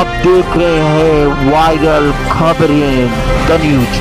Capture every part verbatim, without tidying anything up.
आप देख रहे हैं वायरल खबरें द न्यूज।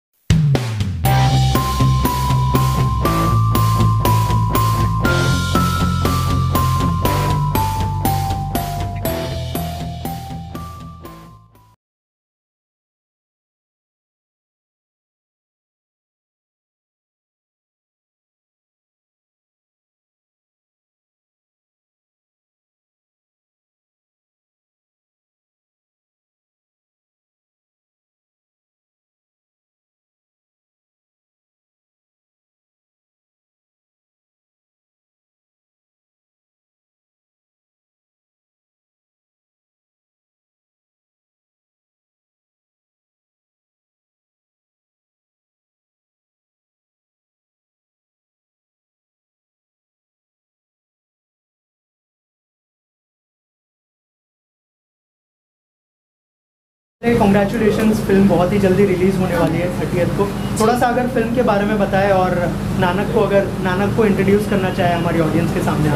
कॉन्ग्रेचुलेशंस, फिल्म बहुत ही जल्दी रिलीज़ होने वाली है थर्टियथ को। थोड़ा सा अगर फिल्म के बारे में बताएं और नानक को अगर नानक को इंट्रोड्यूस करना चाहे हमारी ऑडियंस के सामने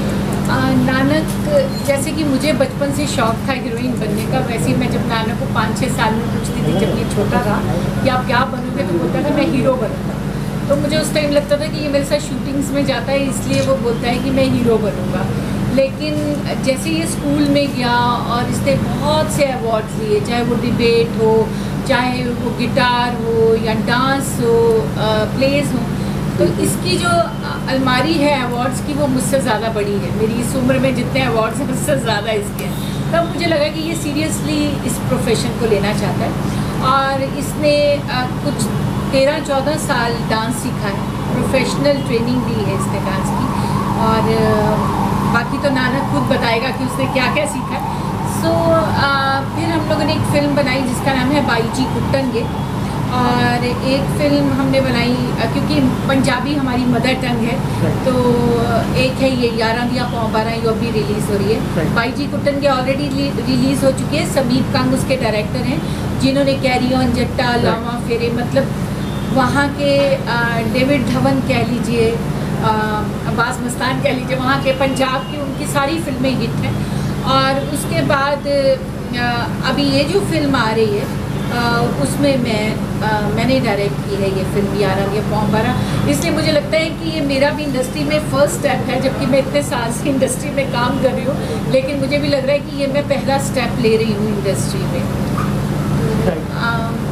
आ नानक, जैसे कि मुझे बचपन से शौक था हीरोइन बनने का, वैसे ही मैं जब नानक को पाँच छः साल में पूछती थी जब ये छोटा था कि आप क्या बनोगे, तो बोलता था मैं हीरो बनूँगा। तो मुझे उस टाइम लगता था कि ये मेरे साथ शूटिंग्स में जाता है इसलिए वो बोलता है कि मैं हीरो बनूँगा। लेकिन जैसे ये स्कूल में गया और इसने बहुत से अवार्ड्स लिए, चाहे वो डिबेट हो, चाहे वो गिटार हो या डांस हो, प्लेज हो, तो इसकी जो अलमारी है अवार्ड्स की वो मुझसे ज़्यादा बड़ी है। मेरी इस उम्र में जितने अवार्ड्स हैं उससे ज़्यादा इसके हैं। तब मुझे लगा कि ये सीरियसली इस प्रोफेशन को लेना चाहता है और इसने आ, कुछ तेरह चौदह साल डांस सीखा है, प्रोफेशनल ट्रेनिंग ली है इसने डांस की। और आ, बाकी तो नानक खुद बताएगा कि उसने क्या क्या सीखा है। सो so, फिर हम लोगों ने एक फ़िल्म बनाई जिसका नाम है बाईजी कुट्टनगे, और एक फ़िल्म हमने बनाई क्योंकि पंजाबी हमारी मदर टंग है, तो एक है ये यारा दिया पौ बारह, ये अभी रिलीज़ हो रही है। बाईजी कुट्टनगे ऑलरेडी रिलीज़ हो चुकी है। समीप कंग उसके डायरेक्टर हैं जिन्होंने कैरी ऑन जट्टा, लामा फेरे, मतलब वहाँ के डेविड धवन कह लीजिए, अब्बास मस्तान कह लीजिए, वहाँ के पंजाब की उनकी सारी फिल्में हिट हैं। और उसके बाद अभी ये जो फिल्म आ रही है उसमें मैं मैंने डायरेक्ट की है ये फिल्म यारा दिया पौ बारह। इसलिए मुझे लगता है कि ये मेरा भी इंडस्ट्री में फ़र्स्ट स्टेप है, जबकि मैं इतने साल से इंडस्ट्री में काम कर रही हूँ, लेकिन मुझे भी लग रहा है कि ये मैं पहला स्टेप ले रही हूँ इंडस्ट्री में। आ,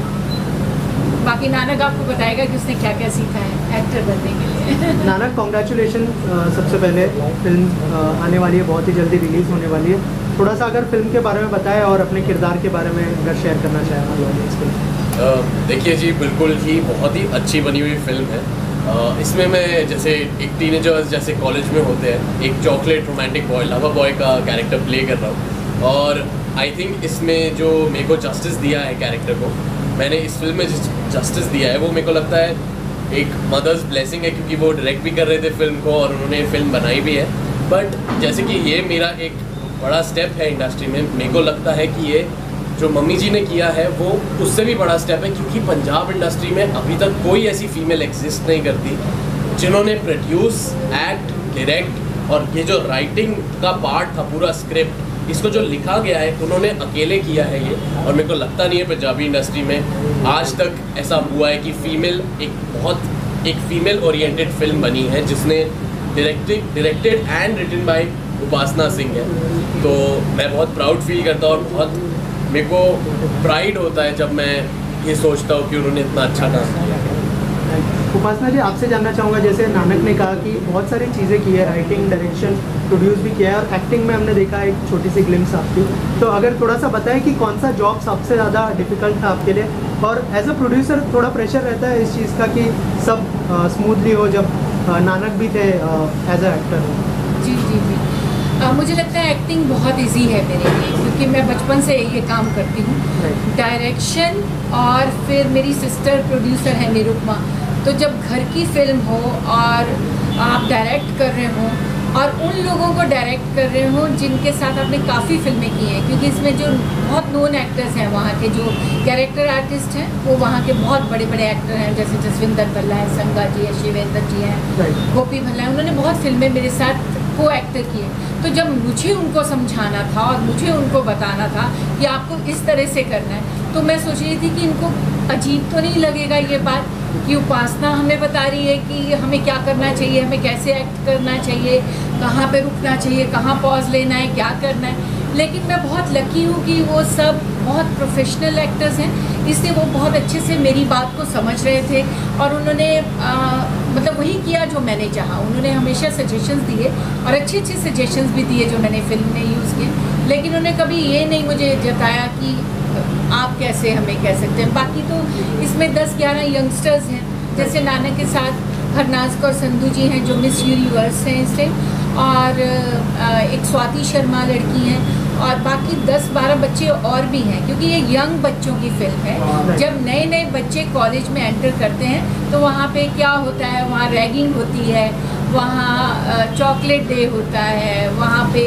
बाकी नानक आपको बताएगा कि उसने क्या क्या सीखा है एक्टर बनने के लिए। नानक, कॉन्ग्रेचुलेशन सबसे पहले, फिल्म आने वाली है, बहुत ही जल्दी रिलीज़ होने वाली है। थोड़ा सा अगर फिल्म के बारे में बताएं और अपने किरदार के बारे में अगर शेयर करना चाहें हमारी ऑडियंस के। देखिए जी, बिल्कुल ही बहुत ही अच्छी बनी हुई फिल्म है। uh, इसमें मैं जैसे एक टीनेजर्स जैसे कॉलेज में होते हैं, एक chocolate romantic boy, lover boy का कैरेक्टर प्ले कर रहा हूँ। और आई थिंक इसमें जो मेरे को जस्टिस दिया है कैरेक्टर को, मैंने इस फिल्म में जस्टिस दिया है, वो मेरे को लगता है एक मदर्स ब्लेसिंग है, क्योंकि वो डायरेक्ट भी कर रहे थे फिल्म को और उन्होंने फिल्म बनाई भी है। बट जैसे कि ये मेरा एक बड़ा स्टेप है इंडस्ट्री में, मेरे को लगता है कि ये जो मम्मी जी ने किया है वो उससे भी बड़ा स्टेप है, क्योंकि पंजाब इंडस्ट्री में अभी तक कोई ऐसी फीमेल एग्जिस्ट नहीं करती जिन्होंने प्रोड्यूस, एक्ट, डायरेक्ट और ये जो राइटिंग का पार्ट था, पूरा स्क्रिप्ट, इसको जो लिखा गया है उन्होंने अकेले किया है ये। और मेरे को लगता नहीं है पंजाबी इंडस्ट्री में आज तक ऐसा हुआ है कि फ़ीमेल एक बहुत एक फ़ीमेल ओरिएंटेड फिल्म बनी है जिसने directed directed and written by Upasana Singh है। तो मैं बहुत प्राउड फील करता हूँ और बहुत मेरे को प्राइड होता है जब मैं ये सोचता हूँ कि उन्होंने इतना अच्छा काम किया। उपासना जी, आपसे जानना चाहूँगा, जैसे नानक ने कहा कि बहुत सारी चीज़ें की है, राइटिंग, डायरेक्शन, प्रोड्यूस भी किया है और एक्टिंग में हमने देखा एक छोटी सी ग्लिम्स आपकी। तो अगर थोड़ा सा बताएं कि कौन सा जॉब सबसे ज़्यादा डिफिकल्ट था आपके लिए, और एज अ प्रोड्यूसर थोड़ा प्रेशर रहता है इस चीज़ का कि सब स्मूथली हो, जब आ, नानक भी थे एज अ एक्टर। जी जी जी आ, मुझे लगता है एक्टिंग बहुत इजी है मेरे लिए, क्योंकि मैं बचपन से ये काम करती हूँ। डायरेक्शन, और फिर मेरी सिस्टर प्रोड्यूसर है निरुपमा, तो जब घर की फिल्म हो और आप डायरेक्ट कर रहे हो और उन लोगों को डायरेक्ट कर रहे हो जिनके साथ आपने काफ़ी फिल्में की हैं, क्योंकि इसमें जो बहुत नोन एक्टर्स हैं, वहाँ के जो कैरेक्टर आर्टिस्ट हैं वो वहाँ के बहुत बड़े बड़े एक्टर हैं, जैसे जसविंदर भल्ला है, संगा जी है, शिवेंद्र जी हैं, गोपी भल्ला है, उन्होंने बहुत फिल्में मेरे साथ को एक्टर किए। तो जब मुझे उनको समझाना था और मुझे उनको बताना था कि आपको इस तरह से करना है, तो मैं सोच रही थी कि इनको अजीब तो नहीं लगेगा ये बात कि उपासना हमें बता रही है कि हमें क्या करना चाहिए, हमें कैसे एक्ट करना चाहिए, कहाँ पे रुकना चाहिए, कहाँ पॉज लेना है, क्या करना है। लेकिन मैं बहुत लकी हूँ कि वो सब बहुत प्रोफेशनल एक्टर्स हैं, इसलिए वो बहुत अच्छे से मेरी बात को समझ रहे थे और उन्होंने आ, मतलब वही किया जो मैंने चाहा। उन्होंने हमेशा सजेशंस दिए और अच्छे अच्छे सजेशंस भी दिए जो मैंने फिल्म में यूज़ किए, लेकिन उन्होंने कभी ये नहीं मुझे जताया कि आप कैसे हमें कह सकते हैं। बाकी तो इसमें दस ग्यारह यंगस्टर्स हैं, जैसे नाना के साथ हरनाज कौर संधू जी हैं जो मिस यूनिवर्स हैं इस टाइम, और एक स्वाति शर्मा लड़की हैं, और बाकी दस बारह बच्चे और भी हैं, क्योंकि ये यंग बच्चों की फिल्म है। जब नए नए बच्चे कॉलेज में एंटर करते हैं तो वहाँ पे क्या होता है, वहाँ रैगिंग होती है, वहाँ चॉकलेट डे होता है, वहाँ पे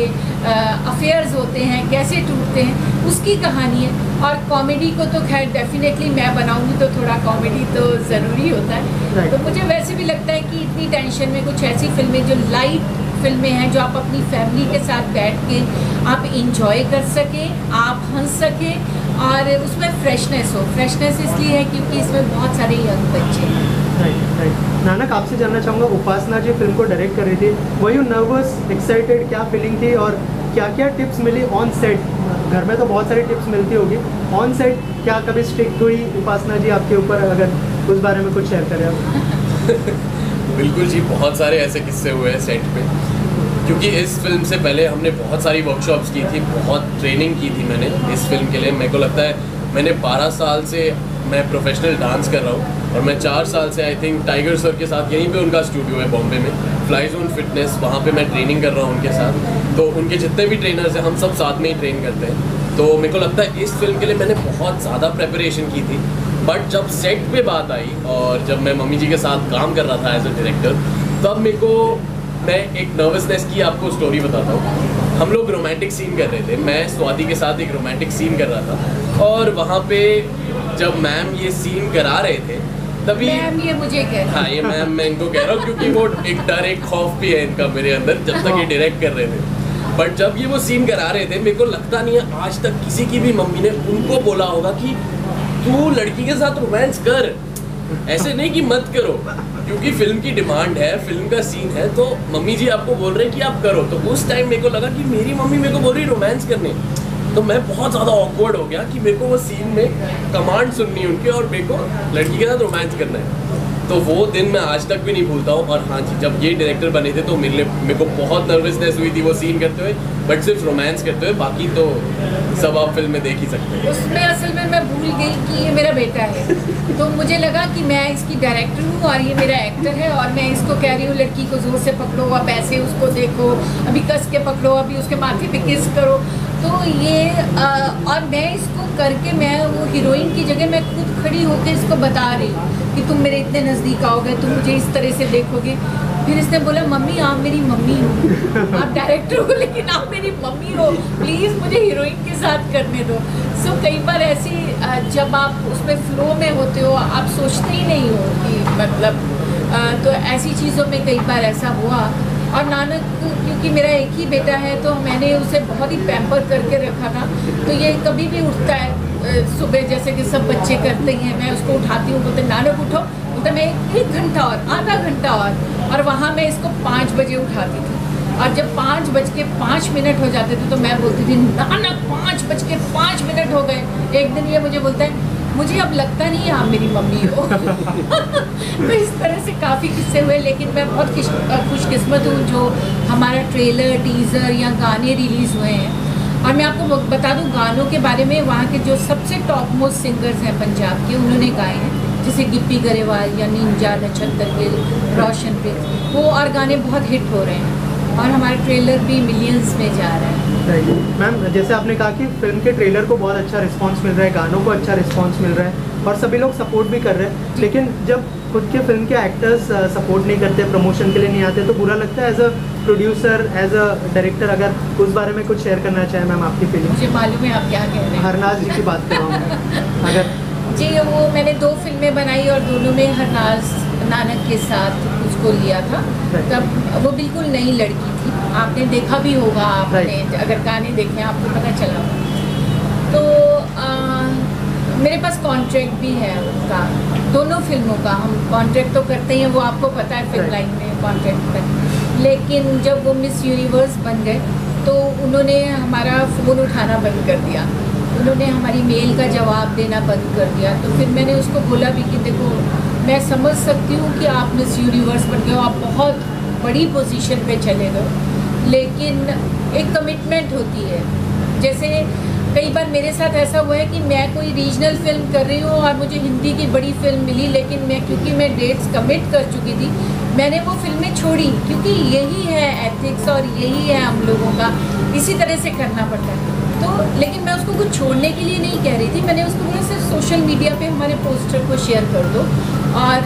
अफेयर्स होते हैं, कैसे टूटते हैं, उसकी कहानी है। और कॉमेडी को तो खैर डेफिनेटली मैं बनाऊंगी तो थोड़ा कॉमेडी तो ज़रूरी होता है। तो मुझे वैसे भी लगता है कि इतनी टेंशन में कुछ ऐसी फिल्में जो लाइट फिल्में हैं, जो आप अपनी फैमिली के साथ बैठ के आप इंजॉय कर सकें, आप हंस सकें और उसमें फ्रेशनेस हो। फ्रेशनेस इसलिए है क्योंकि इसमें बहुत सारे यंग बच्चे हैं। राइट राइट नानक, आपसे जानना चाहूँगा, उपासना जी फिल्म को डायरेक्ट कर रही थी, वही नर्वस, एक्साइटेड, क्या फीलिंग थी और क्या क्या टिप्स मिली ऑन सेट? घर में तो बहुत सारी टिप्स मिलती होगी, ऑन सेट क्या कभी स्ट्रिक्ट हुई उपासना जी आपके ऊपर? अगर उस बारे में कुछ शेयर करें आप। बिल्कुल जी, बहुत सारे ऐसे किस्से हुए हैं सेट पे, क्योंकि इस फिल्म से पहले हमने बहुत सारी वर्कशॉप्स की थी, बहुत ट्रेनिंग की थी मैंने इस फिल्म के लिए। मेरे को लगता है मैंने बारह साल से मैं प्रोफेशनल डांस कर रहा हूँ और मैं चार साल से आई थिंक टाइगर सर के साथ, यहीं पे उनका स्टूडियो है बॉम्बे में, फ्लाई जोन फिटनेस, वहाँ पे मैं ट्रेनिंग कर रहा हूँ उनके साथ। तो उनके जितने भी ट्रेनर्स हैं हम सब साथ में ही ट्रेन करते हैं। तो मेरे को लगता है इस फिल्म के लिए मैंने बहुत ज़्यादा प्रेपरेशन की थी, बट जब सेट पे बात आई और जब मैं मम्मी जी के साथ काम कर रहा था एज अ डायरेक्टर, तब मेरे को, मैं एक नर्वसनेस की आपको स्टोरी बताता हूँ। हम लोग रोमांटिक सीन कर रहे थे, मैं स्वाति के साथ एक रोमांटिक सीन कर रहा था और वहाँ पे जब मैम ये सीन करा रहे थे तभी मैम ये मुझे कह हाँ ये मैम मैं इनको कह रहा हूँ क्योंकि वो एक डर, एक खौफ भी है इनका मेरे अंदर जब तक ये डायरेक्ट कर रहे थे। बट जब ये वो सीन करा रहे थे, मेरे को लगता नहीं है आज तक किसी की भी मम्मी ने उनको बोला होगा कि तू लड़की के साथ रोमांस कर, ऐसे नहीं कि मत करो, क्योंकि फिल्म की डिमांड है, फिल्म का सीन है, तो मम्मी जी आपको बोल रहे हैं कि आप करो। तो उस टाइम मेरे को लगा कि मेरी मम्मी मेरे को बोल रही रोमांस करने, तो मैं बहुत ज़्यादा ऑकवर्ड हो गया कि मेरे को वो सीन में कमांड सुननी उनके और मेरे को लड़की के साथ रोमांस करना है। तो वो दिन मैं आज तक भी नहीं भूलता हूँ। और हाँ जी, जब ये डायरेक्टर बने थे तो मेरे मेरे को बहुत नर्वसनेस हुई थी वो सीन करते हुए, बट सिर्फ रोमांस करते हुए, बाकी तो सब आप फिल्म में देख ही सकते हैं। उसमें असल में मैं भूल गई कि ये मेरा बेटा है, तो मुझे लगा कि मैं इसकी डायरेक्टर हूँ और ये मेरा एक्टर है और मैं इसको कह रही हूँ लड़की को ज़ोर से पकड़ो, अब ऐसे उसको देखो, अभी कस के पकड़ो, अभी उसके माथे पे किस करो। तो ये आ, और मैं इसको करके मैं वो हीरोइन की जगह मैं खुद खड़ी होकर इसको बता रही हूँ कि तुम मेरे इतने नज़दीक आओगे, तुम मुझे इस तरह से देखोगे। फिर इसने बोला मम्मी आप मेरी मम्मी हो, आप डायरेक्टर हो लेकिन आप मेरी मम्मी हो, प्लीज़ मुझे हीरोइन के साथ करने दो। सो so, कई बार ऐसी जब आप उसमें फ्लो में होते हो आप सोचते ही नहीं हो कि मतलब आ, तो ऐसी चीज़ों में कई बार ऐसा हुआ। और नानक क्योंकि मेरा एक ही बेटा है तो मैंने उसे बहुत ही पैम्पर करके रखा था, तो ये कभी भी उठता है सुबह जैसे कि सब बच्चे करते हैं, मैं उसको उठाती हूँ, बोलते नानक उठो, बोलते मैं एक घंटा और आधा घंटा और और वहाँ मैं इसको पाँच बजे उठाती थी और जब पाँच बज के पाँच मिनट हो जाते थे तो मैं बोलती थी नानक पाँच बज के पाँच मिनट हो गए। एक दिन ये मुझे बोलता है मुझे अब लगता नहीं है आप मेरी मम्मी हो। तो इस तरह से काफ़ी किस्से हुए, लेकिन मैं बहुत खुशकिस्मत हूँ जो हमारा ट्रेलर, टीज़र या गाने रिलीज़ हुए हैं। और मैं आपको बता दूँ गानों के बारे में, वहाँ के जो सबसे टॉप मोस्ट सिंगर्स हैं पंजाब के उन्होंने गाए हैं, जैसे गिप्पी गरेवाल या निंजा, नक्षत्र गिल, रोशन प्रिंस, वो और गाने बहुत हिट हो रहे हैं और हमारा ट्रेलर भी मिलियंस में जा रहा है। मैम जैसे आपने कहा कि फिल्म के ट्रेलर को बहुत अच्छा रिस्पांस मिल रहा है, गानों को अच्छा रिस्पांस मिल रहा है और सभी लोग सपोर्ट भी कर रहे हैं, लेकिन जब खुद के फिल्म के एक्टर्स सपोर्ट नहीं करते, प्रमोशन के लिए नहीं आते, तो बुरा लगता है as a producer, as a director. अगर उस बारे में कुछ शेयर करना चाहें मैम आपकी फिल्म। मुझे मालूम है आप क्या कह रहे हैं। हरनाज जी की बात कर रहा हूँ। अगर जी वो मैंने दो फिल्में बनाई और दोनों में हरनाज नानक के साथ उसको लिया था, तब वो बिल्कुल नई लड़की थी आपने देखा भी होगा, आपने अगर गाने देखे आपको पता चला होगा। तो आ, मेरे पास कॉन्ट्रैक्ट भी है उनका, दोनों फिल्मों का। हम कॉन्ट्रैक्ट तो करते हैं, वो आपको पता है फिल्म लाइन में कॉन्ट्रैक्ट कर। लेकिन जब वो मिस यूनिवर्स बन गए तो उन्होंने हमारा फ़ोन उठाना बंद कर दिया, उन्होंने हमारी मेल का जवाब देना बंद कर दिया। तो फिर मैंने उसको बोला भी कि देखो, मैं समझ सकती हूँ कि आप मिस यूनिवर्स बन गए हो, आप बहुत बड़ी पोजीशन पे चले गए, लेकिन एक कमिटमेंट होती है। जैसे कई बार मेरे साथ ऐसा हुआ है कि मैं कोई रीजनल फिल्म कर रही हूँ और मुझे हिंदी की बड़ी फिल्म मिली, लेकिन मैं क्योंकि मैं डेट्स कमिट कर चुकी थी, मैंने वो फिल्में छोड़ी, क्योंकि यही है एथिक्स और यही है हम लोगों का, इसी तरह से करना पड़ता है। तो लेकिन मैं उसको कुछ छोड़ने के लिए नहीं कह रही थी, मैंने उसको बोला सिर्फ सोशल मीडिया पे हमारे पोस्टर को शेयर कर दो और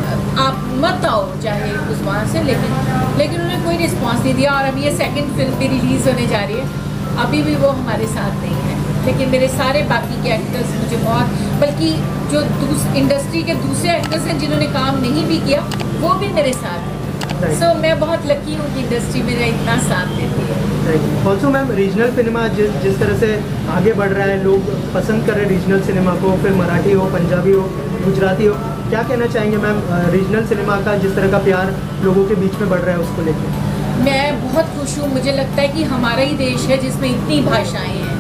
आप मत आओ चाहे उस वहाँ से। लेकिन लेकिन उन्होंने कोई रिस्पॉन्स नहीं दिया। और अभी ये सेकंड फिल्म भी रिलीज़ होने जा रही है, अभी भी वो हमारे साथ नहीं है। लेकिन मेरे सारे बाकी के एक्टर्स मुझे बहुत, बल्कि जो दूस इंडस्ट्री के दूसरे एक्टर्स हैं जिन्होंने काम नहीं भी किया, वो भी मेरे साथ हैं। सो so, मैं बहुत लकी हूँ कि इंडस्ट्री मेरा इतना साथ देती है। ऑल्सो मैम, रीजनल सिनेमा जिस जिस तरह से आगे बढ़ रहा है, लोग पसंद कर रहे हैं रीजनल सिनेमा को, फिर मराठी हो, पंजाबी हो, गुजराती हो, क्या कहना चाहेंगे मैम रीजनल सिनेमा का जिस तरह का प्यार लोगों के बीच में बढ़ रहा है उसको लेकर? मैं बहुत खुश हूँ। मुझे लगता है कि हमारा ही देश है जिसमें इतनी भाषाएँ हैं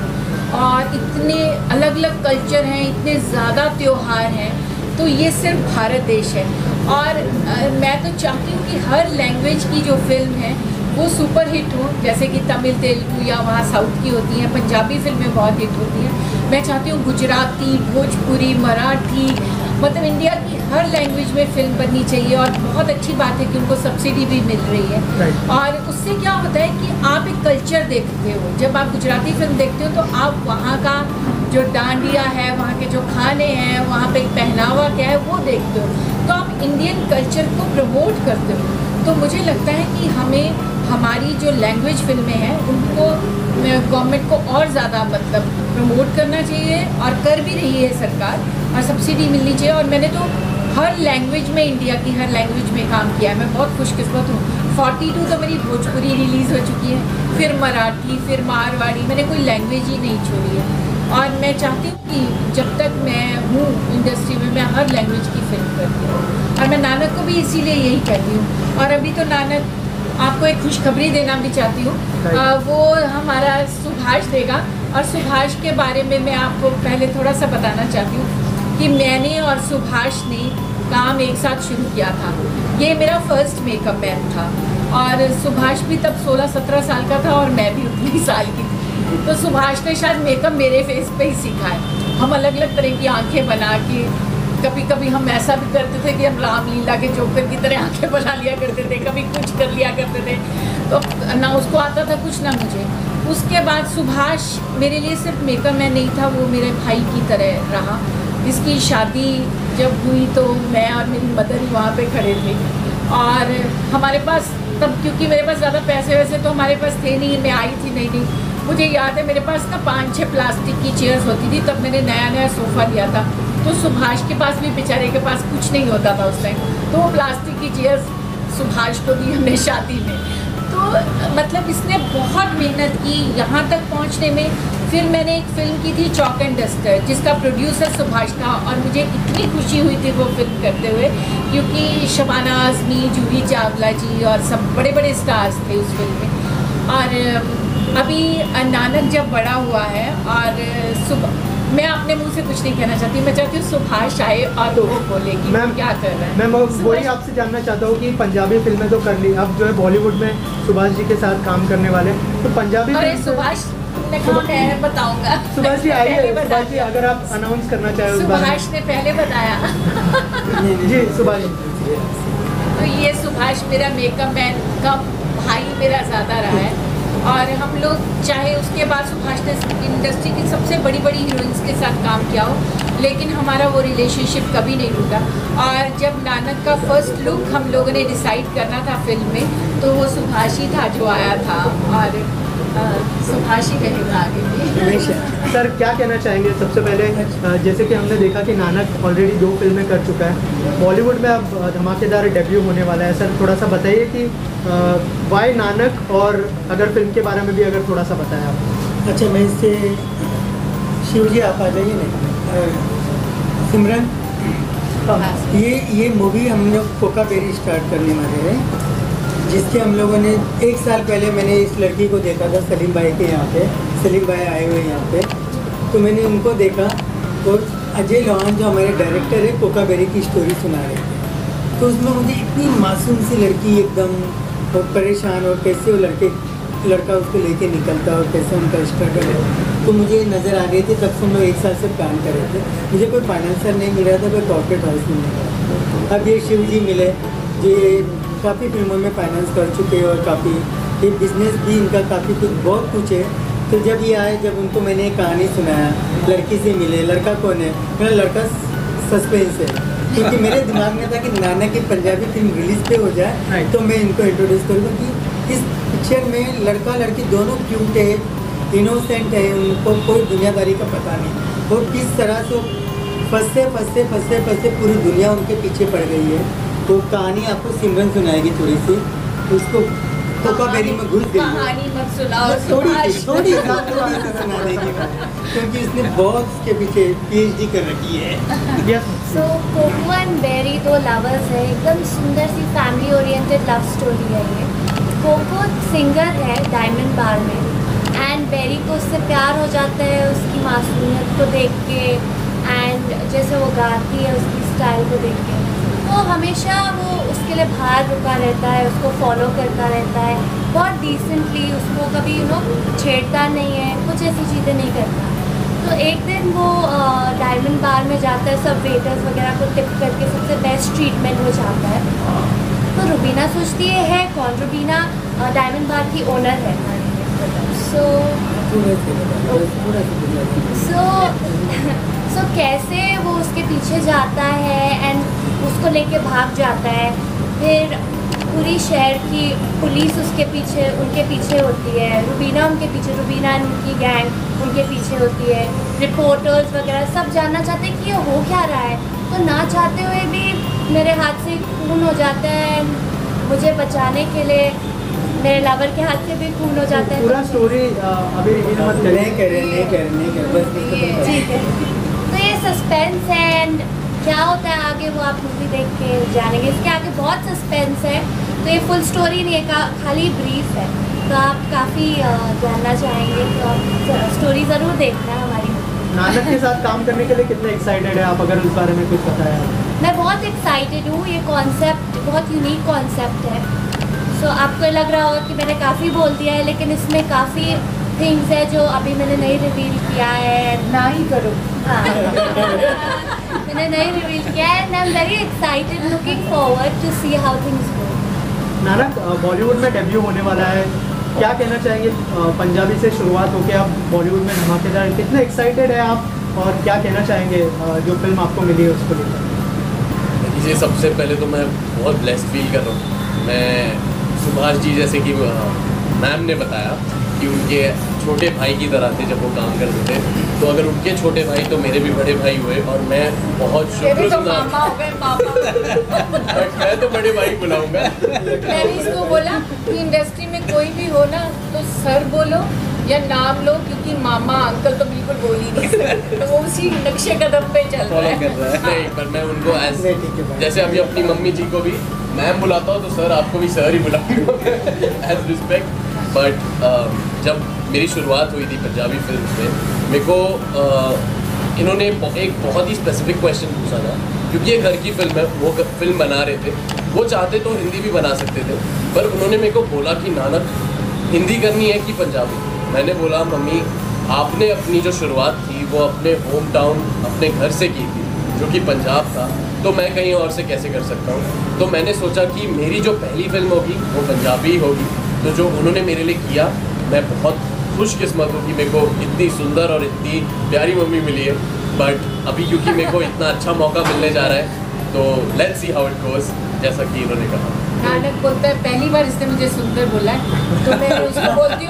और इतने अलग अलग कल्चर हैं, इतने ज़्यादा त्यौहार हैं। तो ये सिर्फ भारत देश है और आ, मैं तो चाहती हूँ कि हर लैंग्वेज की जो फिल्म है वो सुपर हिट हो, जैसे कि तमिल, तेलुगु या वहाँ साउथ की होती हैं, पंजाबी फिल्में बहुत हिट होती हैं। मैं चाहती हूँ गुजराती, भोजपुरी, मराठी, मतलब इंडिया की हर लैंग्वेज में फिल्म बननी चाहिए। और बहुत अच्छी बात है कि उनको सब्सिडी भी मिल रही है। right. और उससे क्या होता है कि आप एक कल्चर देखते हो। जब आप गुजराती फिल्म देखते हो तो आप वहाँ का जो डांडिया है, वहाँ के जो खाने हैं, वहाँ पे पहनावा क्या है वो देखते हो, तो आप इंडियन कल्चर को प्रमोट करते हो। तो मुझे लगता है कि हमें हमारी जो लैंग्वेज फिल्में हैं उनको गवर्नमेंट को और ज़्यादा मतलब प्रमोट करना चाहिए, और कर भी रही है सरकार, और सब्सिडी मिलनी चाहिए। और मैंने तो हर लैंग्वेज में, इंडिया की हर लैंग्वेज में काम किया है। मैं बहुत खुशकिस्मत हूँ। फोर्टी टू तो मेरी भोजपुरी रिलीज़ हो चुकी है, फिर मराठी, फिर मारवाड़ी, मैंने कोई लैंग्वेज ही नहीं छोड़ी है। और मैं चाहती हूँ कि जब तक मैं हूँ इंडस्ट्री में, मैं हर लैंग्वेज की फिल्म करती हूँ। और मैं नानक को भी इसीलिए यही कहती हूँ। और अभी तो नानक, आपको एक खुशखबरी देना भी चाहती हूँ, वो हमारा सुभाष देगा। और सुभाष के बारे में मैं आपको पहले थोड़ा सा बताना चाहती हूँ कि मैंने और सुभाष ने काम एक साथ शुरू किया था। ये मेरा फर्स्ट मेकअप मैन था और सुभाष भी तब सोलह सत्रह साल का था और मैं भी उतनी ही साल की थी। तो सुभाष ने शायद मेकअप मेरे फेस पे ही सीखा है। हम अलग अलग तरह की आंखें बना के, कभी कभी हम ऐसा भी करते थे कि हम रामलीला के जोकर की तरह आंखें बना लिया करते थे, कभी कुछ कर लिया करते थे। तो ना उसको आता था कुछ, ना मुझे। उसके बाद सुभाष मेरे लिए सिर्फ मेकअप मैन नहीं था, वो मेरे भाई की तरह रहा। इसकी शादी जब हुई तो मैं और मेरी मदर वहाँ पे खड़े थे और हमारे पास तब, क्योंकि मेरे पास ज़्यादा पैसे वैसे तो हमारे पास थे नहीं, मैं आई थी नहीं नहीं मुझे याद है मेरे पास ना पाँच छः प्लास्टिक की चेयर्स होती थी। तब मैंने नया नया सोफ़ा लिया था, तो सुभाष के पास भी, बेचारे के पास कुछ नहीं होता था उस टाइम, तो वो प्लास्टिक की चेयर्स सुभाष को दी हमने शादी में। तो मतलब इसने बहुत मेहनत की यहाँ तक पहुँचने में। फिर मैंने एक फ़िल्म की थी चॉक एंड डस्टर, जिसका प्रोड्यूसर सुभाष था और मुझे इतनी खुशी हुई थी वो फिल्म करते हुए, क्योंकि शबाना आज़मी, जूही चावला जी और सब बड़े बड़े स्टार्स थे उस फिल्म में। और अभी नानक जब बड़ा हुआ है और सुबह, मैं अपने मुंह से कुछ नहीं कहना चाहती, मैं चाहती हूँ सुभाष आए और वो बोले कि मैम क्या कर रहा है। मैम वही आपसे जानना चाहता हूँ कि पंजाबी फिल्में तो कर ली, अब जो है बॉलीवुड में सुभाष जी के साथ काम करने वाले, तो पंजाबी अरे सुभाष ने कहा मैं बताऊंगा। सुभाष जी आइए, सुभाष जी अगर आप अनाउंस करना चाहें। सुभाष ने पहले बताया। जी सुभाष। तो ये सुभाष मेरा मेकअप मैन का भाई मेरा ज़्यादा रहा है और हम लोग चाहे उसके बाद सुभाष ने इंडस्ट्री की सबसे बड़ी बड़ी हीरोइंस के साथ काम किया हो, लेकिन हमारा वो रिलेशनशिप कभी नहीं टूटा। और जब नानक का फर्स्ट लुक हम लोगों ने डिसाइड करना था फिल्म में, तो वो सुभाष ही था जो आया था और सुभाष ही कहेगा आगे भी। सर क्या कहना चाहेंगे सबसे पहले, अ, जैसे कि हमने देखा कि नानक ऑलरेडी दो फिल्में कर चुका है, बॉलीवुड में अब अ, धमाकेदार डेब्यू होने वाला है। सर थोड़ा सा बताइए कि वाई नानक, और अगर फिल्म के बारे में भी अगर थोड़ा सा बताएं आप। अच्छा, मैं इससे शिव जी आप आ जाइए ना। सिमरन, ये ये मूवी हम लोग कोका बेरी स्टार्ट करने वाले हैं, जिसके हम लोगों ने एक साल पहले मैंने इस लड़की को देखा था सलीम भाई के यहाँ पे। सलीम भाई आए हुए यहाँ पे, तो मैंने उनको देखा और अजय लोहान जो हमारे डायरेक्टर है कोका बेरी की स्टोरी सुना रहे थे। तो उसमें मुझे इतनी मासूम सी लड़की एकदम और परेशान, और कैसे वो लड़के लड़का उसको लेके निकलता और कैसे उनका स्ट्रगल है, तो मुझे नज़र आ गई थी। तब से हम लोग एक साल से प्लान कर रहे थे। मुझे कोई फाइनेंसर नहीं मिल रहा था, कोई कॉर्पोरेट हाउस नहीं मिल रहा था। अब ये शिव जी मिले, ये काफ़ी फिल्मों में फाइनेंस कर चुके हैं और काफ़ी ये बिजनेस भी इनका काफ़ी कुछ बहुत कुछ है। तो जब ये आए, जब उनको मैंने एक कहानी सुनाया, लड़की से मिले, लड़का कौन है, मेरा लड़का सस्पेंस है, क्योंकि मेरे दिमाग में था कि नानक की पंजाबी फिल्म रिलीज पे हो जाए तो मैं इनको इंट्रोड्यूस करूँगा कि इस पिक्चर में लड़का लड़की दोनों क्यूट है, इनोसेंट है, उनको कोई दुनियादारी का पता नहीं, और किस तरह से फंसते फंसते फंसते फंसते पूरी दुनिया उनके पीछे पड़ गई है। तो कहानी आपको सिमरन सुनाएगी थोड़ी सी, उसको कोका बेरी में घुस गई कहानी मत सुनाओ, थोड़ी सी थोड़ी सी सुना देगी, क्योंकि इसने बहुत उसके पीछे पीएचडी कर रखी है। सो कोको एंड बेरी दो लवर्स है, एकदम सुंदर सी फैमिली ओरिएंटेड लव स्टोरी है ये। कोको सिंगर है डायमंड बार में, एंड बेरी को उससे प्यार हो जाता है उसकी मासूमियत को देख के, एंड जैसे वो गाती है उसकी स्टाइल को देख के। वो हमेशा वो उसके लिए बाहर रुका रहता है, उसको फॉलो करता रहता है बहुत डिसेंटली, उसको कभी यू नो छेड़ता नहीं है, कुछ ऐसी चीज़ें नहीं करता। तो एक दिन वो डायमंड बार में जाता है, सब वेटर्स वगैरह को टिप करके सबसे बेस्ट ट्रीटमेंट वो चाहता है। तो रुबीना सोचती है, है कौन? रुबीना डायमंड बार की ओनर है। सो सो सो कैसे वो उसके पीछे जाता है एंड उसको लेके भाग जाता है। फिर पूरी शहर की पुलिस उसके पीछे उनके पीछे होती है, रुबीना उनके पीछे, रुबीना एंड उनकी गैंग उनके पीछे होती है। रिपोर्टर्स वगैरह सब जानना चाहते हैं कि ये हो क्या रहा है। तो ना चाहते हुए भी मेरे हाथ से खून हो जाता है, मुझे बचाने के लिए मेरे लवर के हाथ से भी खून हो जाता है। पूरा स्टोरी अभी रिवील मत करें। नहीं करें नहीं करें नहीं करें बस ठीक है। तो ये सस्पेंस है, एंड क्या होता है आगे वो आप मूवी देख के जानेंगे। इसके आगे बहुत सस्पेंस है, तो ये फुल स्टोरी नहीं है, का, खाली ब्रीफ है। तो आप काफ़ी जानना चाहेंगे तो आप स्टोरी ज़रूर देखना हमारी। नानक के साथ काम करने के लिए कितने एक्साइटेड है आप, अगर उस बारे में कुछ बताया? मैं बहुत एक्साइटेड हूँ। ये कॉन्सेप्ट बहुत यूनिक कॉन्सेप्ट है। सो so, आपको लग रहा होगा कि मैंने काफ़ी बोल दिया है, लेकिन इसमें काफ़ी थिंग्स है जो अभी मैंने नहीं रिवील किया है। ना ही करो। हाँ मैंने नहीं रिवील किया है, and I am very excited, looking forward to see how things go. Nanak Bollywood में डेब्यू होने वाला है, क्या कहना चाहेंगे? पंजाबी से शुरुआत होकर आप बॉलीवुड में धमाकेदार, कितने एक्साइटेड है आप, और क्या कहना चाहेंगे जो फिल्म आपको मिली है उसको लेकर? देखिए, सबसे पहले तो मैं बहुत ब्लेस्ड फील कर रहा हूँ। मैं सुभाष जी, जैसे कि मैम ने बताया कि उनके छोटे भाई की तरह थे जब वो काम करते थे, तो अगर उनके छोटे भाई तो मेरे भी बड़े भाई हुए, और मैं बहुत शुक्रगुजार। मामा हो गए, पापा। मैं तो बड़े भाई बुलाऊंगा। मैंने इसको बोला कि इंडस्ट्री में कोई भी हो ना तो सर बोलो या नाम लो, क्योंकि मामा अंकल तो बिल्कुल बोल ही नहीं सकते, तो वो उसी नक्शे कदम पे चल रहा है। नहीं, पर मैं उनको एज जैसे अभी अपनी मम्मी जी को भी मैम बुलाता हूँ, तो सर आपको भी सर ही बुलाऊंगा एज रिस्पेक्ट। बट जब मेरी शुरुआत हुई थी पंजाबी फिल्म में, मेरे को uh, इन्होंने एक बहुत ही स्पेसिफिक क्वेश्चन पूछा था, क्योंकि ये घर की फिल्म है, वो फिल्म बना रहे थे, वो चाहते तो हिंदी भी बना सकते थे, पर उन्होंने मेरे को बोला कि नानक हिंदी करनी है कि पंजाबी। मैंने बोला मम्मी, आपने अपनी जो शुरुआत थी वो अपने होम टाउन अपने घर से की थी, जो कि पंजाब था, तो मैं कहीं और से कैसे कर सकता हूँ। तो मैंने सोचा कि मेरी जो पहली फिल्म होगी वो पंजाबी होगी। तो जो उन्होंने मेरे लिए किया, मैं बहुत खुशकिस्मत हूँ कि मेरे को इतनी सुंदर और इतनी प्यारी मम्मी मिली है। बट अभी क्योंकि मेरे को इतना अच्छा मौका मिलने जा रहा है, तो let's see how it goes, जैसा कि इन्होंने कहा। नानक बोलता है, पहली बार इसने मुझे सुंदर बोला है, तो मैं उसको बोलती हूँ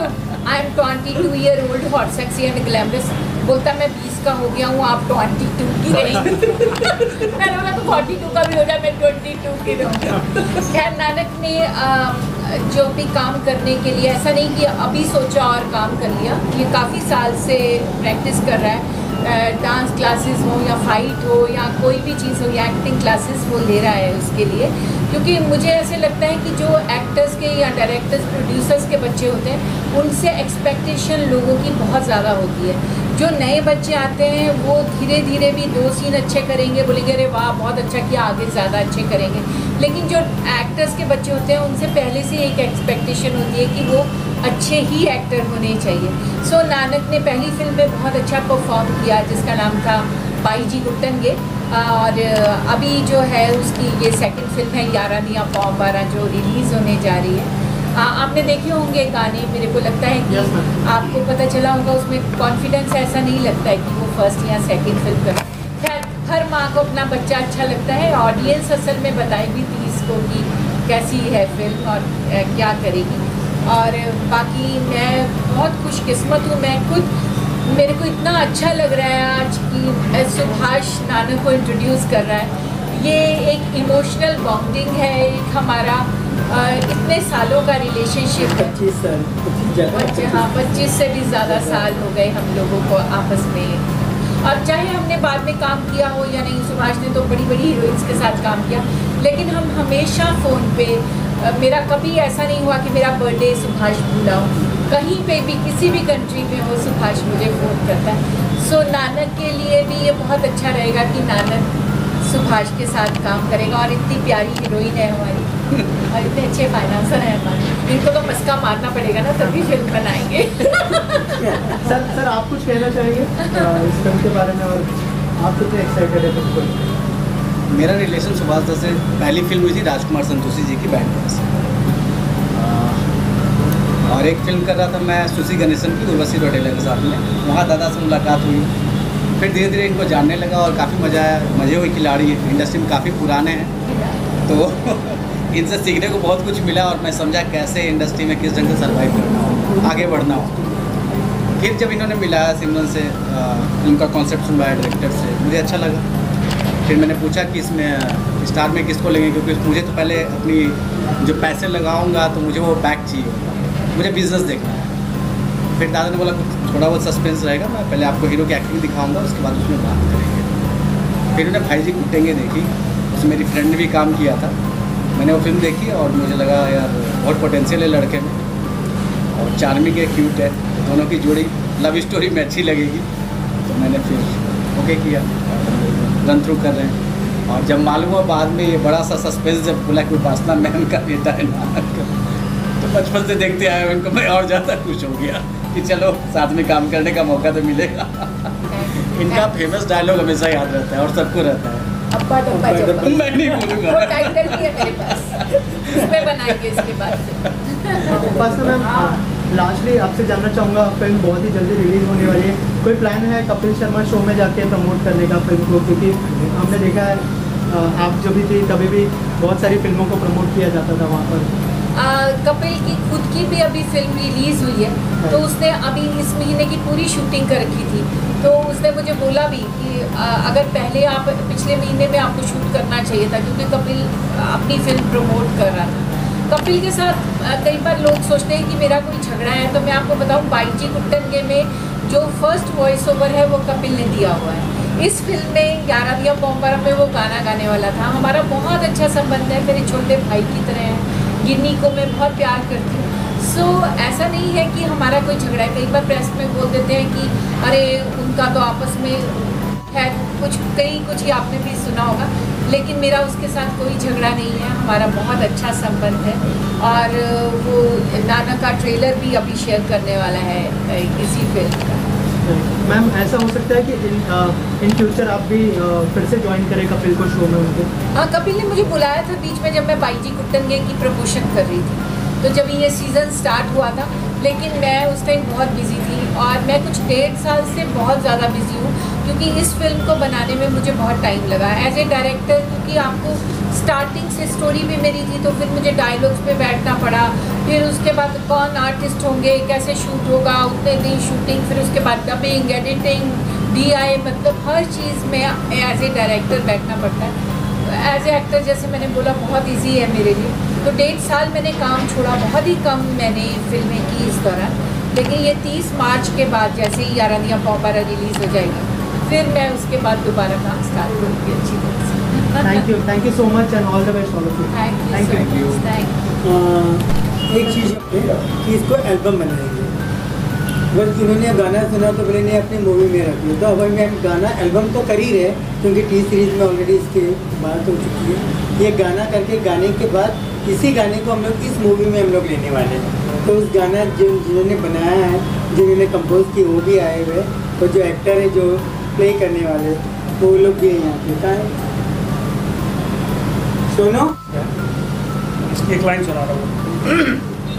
I am twenty two year old hot sexy and glamorous. बोलता मैं बीस का हो गया हूँ, आप ट्वेंटी टू की रही। मैंने बोला तो फोर्टी टू का भी हो जाए, मैं ट्वेंटी टू की रहूँगी। खैर नानक ने आ, जो भी काम करने के लिए ऐसा नहीं कि अभी सोचा और काम कर लिया, ये काफ़ी साल से प्रैक्टिस कर रहा है। डांस क्लासेस हो या फाइट हो या कोई भी चीज़ हो या एक्टिंग क्लासेस वो ले रहा है उसके लिए, क्योंकि मुझे ऐसे लगता है कि जो एक्टर्स के या डायरेक्टर्स प्रोड्यूसर्स के बच्चे होते हैं उनसे एक्सपेक्टेशन लोगों की बहुत ज़्यादा होती है। जो नए बच्चे आते हैं वो धीरे धीरे भी दो सीन अच्छे करेंगे, बोलेंगे अरे वाह बहुत अच्छा किया, आगे ज़्यादा अच्छे करेंगे। लेकिन जो एक्टर्स के बच्चे होते हैं उनसे पहले से एक एक्सपेक्टेशन होती है कि वो अच्छे ही एक्टर होने चाहिए। सो so, नानक ने पहली फिल्म में बहुत अच्छा परफॉर्म किया जिसका नाम था बाई जी गुट्टनगे, और अभी जो है उसकी ये सेकंड फिल्म है यारा दिया पौ बारह जो रिलीज़ होने जा रही है। आ, आपने देखे होंगे गाने, मेरे को लगता है कि yes, आपको पता चला होगा उसमें कॉन्फिडेंस ऐसा नहीं लगता है कि वो फर्स्ट या सेकंड फिल्म कर। खैर हर माँ को अपना बच्चा अच्छा लगता है, ऑडियंस असल में बताएगी भी थी इसको कि कैसी है फिल्म और आ, क्या करेगी। और बाकी मैं बहुत खुशकिस्मत हूँ, मैं खुद मेरे को इतना अच्छा लग रहा है आज कि सुभाष नानक को इंट्रोड्यूस कर रहा है। ये एक इमोशनल बॉन्डिंग है, एक हमारा आ, इतने सालों का रिलेशनशिप है। पच्चीस साल पच्चीस हाँ पच्चीस से भी ज़्यादा साल हो गए हम लोगों को आपस में, और चाहे हमने बाद में काम किया हो या नहीं, सुभाष ने तो बड़ी बड़ी हीरोइंस के साथ काम किया, लेकिन हम हमेशा फ़ोन पे, मेरा कभी ऐसा नहीं हुआ कि मेरा बर्थडे सुभाष भूला हो, कहीं पे भी किसी भी कंट्री में हो सुभाष मुझे फ़ोन करता है। सो नानक के लिए भी ये बहुत अच्छा रहेगा कि नानक सुभाष के साथ काम करेगा, और इतनी प्यारी हीरोइन है हमारी और इतने अच्छे फाइनेंसर हैं हमारे, इनको तो मस्का मारना पड़ेगा ना तभी फिल्म बनाएंगे। सर सर आप कुछ कहना चाहेंगे इस फिल्म के बारे में, और आप कितने एक्साइटेड है फिल्म को? मेरा रिलेशन सुभाष दत्त से पहली फिल्म हुई थी राजकुमार संतोषी जी की बैंड से, और एक फिल्म कर रहा था मैं सुशी गणेशन की उर्वशी रोटेला के साथ में, वहाँ दादा से मुलाकात हुई। फिर धीरे धीरे इनको जानने लगा और काफ़ी मज़ा आया। मज़े हुए खिलाड़ी इंडस्ट्री में काफ़ी पुराने हैं तो इनसे सीखने को बहुत कुछ मिला, और मैं समझा कैसे इंडस्ट्री में किस ढंग से सर्वाइव करना हो, आगे बढ़ना हो। फिर जब इन्होंने मिलाया सिमरन से, उनका कॉन्सेप्ट सुनवाया डायरेक्टर से, मुझे अच्छा लगा। फिर मैंने पूछा कि इसमें स्टार में किसको लेंगे, क्योंकि मुझे तो पहले अपनी जो पैसे लगाऊंगा तो मुझे वो बैक चाहिए, मुझे बिज़नेस देखना है। फिर दादा ने बोला कुछ थोड़ा बहुत सस्पेंस रहेगा, मैं पहले आपको हीरो की एक्टिंग दिखाऊंगा, उसके बाद उसमें बात करेंगे। फिर उन्होंने भाई जी कुटेंगे देखी, उसमें मेरी फ्रेंड ने भी काम किया था। मैंने वो फिल्म देखी और मुझे लगा यार बहुत पोटेंशियल है लड़के में, और चार्मिंग है, क्यूट है, दोनों की जोड़ी लव स्टोरी में अच्छी लगेगी। तो मैंने फिर ओके किया, रन थ्रू कर रहे हैं। और जब मालूम हुआ बाद में ये बड़ा सा सस्पेंस जब बोला कि उपासना मैम का बेटा है नानक, तो बचपन से देखते आए उनको मैं और ज़्यादा खुश हो गया कि चलो साथ में काम करने का मौका तो मिलेगा। इनका फेमस डायलॉग हमेशा याद रहता है और सबको रहता है, अब्बा डब्बा जब्बा। मैं नहीं बोलूँगा, वो टाइटल भी है मेरे पास, उसमें बनाएंगे इसके बाद से। उपासना मैम, लास्टली आपसे जानना चाहूँगा, फिल्म बहुत ही जल्दी रिलीज़ होने वाली है, कोई प्लान है कपिल शर्मा शो में जाके प्रमोट करने का फिल्म को? क्योंकि हमने देखा है आप जो भी थी तभी भी बहुत सारी फिल्मों को प्रमोट किया जाता था वहाँ पर। आ, कपिल की खुद की भी अभी फिल्म रिलीज़ हुई है, तो उसने अभी इस महीने की पूरी शूटिंग कर रखी थी। तो उसने मुझे बोला भी कि आ, अगर पहले आप पिछले महीने में आपको शूट करना चाहिए था, क्योंकि कपिल अपनी फिल्म प्रमोट कर रहा था। कपिल के साथ कई बार लोग सोचते हैं कि मेरा कोई झगड़ा है, तो मैं आपको बताऊं बाई जी गुट्टनगे में जो फर्स्ट वॉइस ओवर है वो कपिल ने दिया हुआ है। इस फिल्म में ग्यारह दिया पोम्बरा में वो गाना गाने वाला था। हमारा बहुत अच्छा संबंध है, मेरे छोटे भाई की तरह है। गिन्नी को मैं बहुत प्यार करती हूँ। सो so, ऐसा नहीं है कि हमारा कोई झगड़ा है। कई बार प्रेस में बोल देते हैं कि अरे उनका तो आपस में है कुछ, कई कुछ ही आपने भी सुना होगा, लेकिन मेरा उसके साथ कोई झगड़ा नहीं है। हमारा बहुत अच्छा संबंध है, और वो नानक का ट्रेलर भी अभी शेयर करने वाला है इसी फिल्म का। मैम ऐसा हो सकता है कि इन आ, इन फ्यूचर आप भी आ, फिर से ज्वाइन करें कपिल को शो में उनके? हाँ, कपिल ने मुझे बुलाया था बीच में जब मैं बाई जी गुट्टनगे की प्रमोशन कर रही थी, तो जब ये सीज़न स्टार्ट हुआ था, लेकिन मैं उस टाइम बहुत बिजी थी, और मैं कुछ डेढ़ साल से बहुत ज़्यादा बिजी हूँ, क्योंकि इस फिल्म को बनाने में मुझे बहुत टाइम लगा एज ए डायरेक्टर। क्योंकि आपको स्टार्टिंग से स्टोरी भी मेरी थी, तो फिर मुझे डायलॉग्स पे बैठना पड़ा। फिर उसके बाद कौन आर्टिस्ट होंगे, कैसे शूट होगा, उतने दिन शूटिंग, फिर उसके बाद डबिंग, एडिटिंग, डी आई, मतलब हर चीज़ में एज ए डायरेक्टर बैठना पड़ता है। एज ए एक्टर जैसे मैंने बोला बहुत इजी है मेरे लिए। तो डेढ़ साल मैंने काम छोड़ा, बहुत ही कम मैंने फिल्में की इस दौरान। लेकिन ये तीस मार्च के बाद जैसे ही यारा दिया पौपारा रिलीज़ हो जाएगी, फिर मैं उसके बाद दोबारा काम स्टार्ट करूँगी अच्छी तरह से। Thank you, thank you so much and all the best all of you. Thank you so much, thank you. एक चीज़ कि इसको एल्बम बनाएंगे, बस उन्होंने गाना सुना तो बोले नहीं अपनी मूवी में रखिए। तो अब हम गाना एल्बम तो कर ही रहे, क्योंकि टी सीरीज़ में ऑलरेडी इसकी बात हो चुकी है। ये गाना करके गाने के बाद इसी गाने को हम लोग इस मूवी में हम लोग लेने वाले हैं। तो उस गाना जिन जिन्होंने बनाया है, जिन्होंने कंपोज की, वो भी आए हुए, और जो एक्टर है जो प्ले करने वाले वो लोग भी हैं यहाँ पे। कहाँ है सुनो, इसकी एक लाइन सुना रहा हूँ।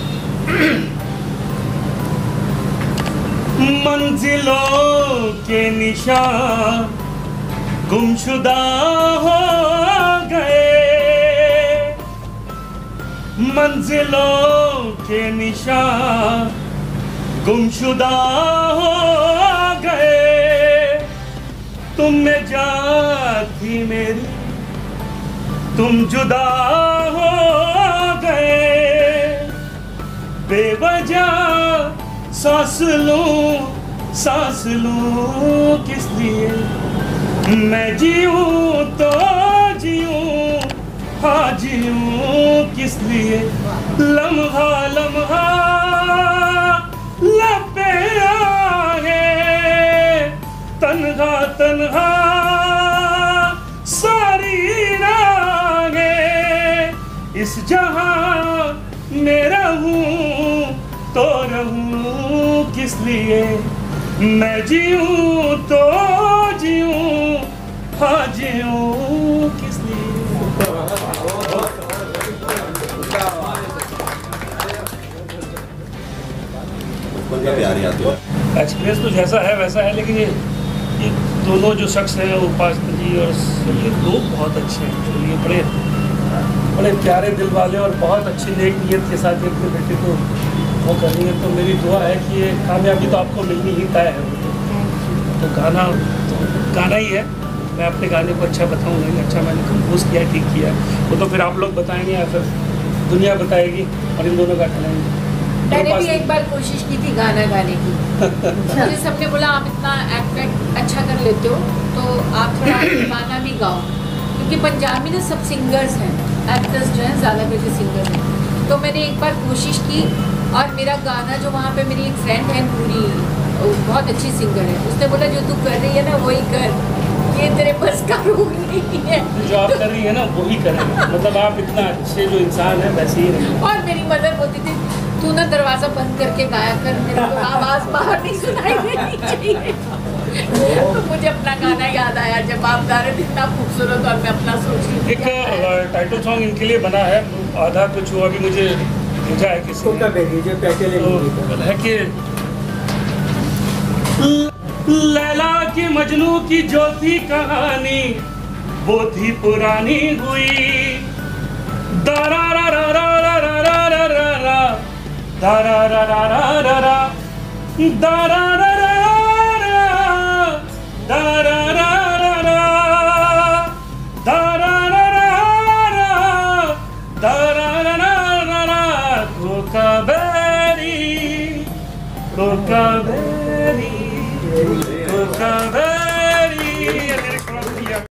मंजिलों के निशान गुमशुदा हो गए, मंजिलों के निशान गुमशुदा हो गए। तुम में जान थी मेरी, तुम जुदा हो गए। बेवजह सांस लूं सांस लूं किस लिए, मैं जीऊं तो जीऊं हाँ जीऊं किस लिए। लम्हा लम्हा लब पे आहे, तन्हा तन्हा सारी राहें। इस जहां में रहूं तो रहूं किस लिए, मैं जीऊं तो जीऊं हाँ जीऊं किस लिए। एक्सपीरियंस तो जैसा है वैसा है, लेकिन ये ये दोनों जो शख्स हैं, उपासना जी और ये लोग बहुत अच्छे हैं। जो ये बड़े बड़े प्यारे दिल वाले और बहुत अच्छी नेक नीयत के साथ ये अपने बेटे को वो कर रही है। तो मेरी दुआ है कि ये कामयाबी तो आपको मिलनी ही तय है। तो गाना तो गाना ही है। मैं अपने गाने को अच्छा बताऊँगा, अच्छा मैंने कंपोज किया, ठीक किया, वो तो फिर आप लोग बताएंगे या फिर दुनिया बताएगी और इन दोनों का चलाएंगे। मैंने भी एक बार कोशिश की थी गाना गाने की। मुझे सबने बोला आप इतना एक्ट अच्छा कर लेते हो तो आप थोड़ा गाना भी गाओ, क्योंकि पंजाब में ना सब सिंगर्स हैं, एक्टर्स जो हैं ज़्यादा करके सिंगर्स हैं। तो मैंने एक बार कोशिश की और मेरा गाना जो वहाँ पे मेरी एक फ्रेंड है पूरी, बहुत अच्छी सिंगर है, उसने बोला जो तू कर रही है ना वही कर, ये तेरे बस का रूल नहीं है। जो आप कर रही है ना वही करेंगे, मतलब आप इतना अच्छे जो इंसान है वैसे ही नहीं। और मेरी मदर बोलती थी तू ना दरवाज़ा बंद करके गाया कर, मेरे को आवाज़ बाहर नहीं सुनाई देनी चाहिए। तो मुझे अपना गाना याद आया जब आप गा रहे थे, इतना खूबसूरत, और मैं अपना सोच रही थी। एक टाइटल सॉन्ग इनके लिए बना है, आधा कुछ हुआ भी मुझे भेजा है किसी ने, है कि लैला की मजनू की जो थी कहानी वो थी पुरानी हुई। दारा रा रा रा रा रा रा रा रा रा दारा रा रा रा रा रा दारा रा रा रा दारा रा रा रा दारा रा रा रा दारा रा रा रा कोका बेरी कोका